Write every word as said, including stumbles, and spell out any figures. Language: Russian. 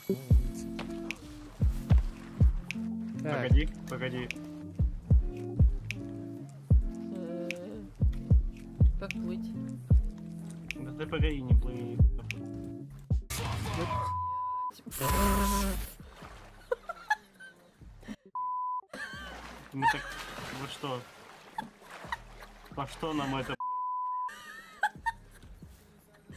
Погоди, погоди. Как быть? Да ты погоди, не плыви. Мы так... Вы что? По что нам это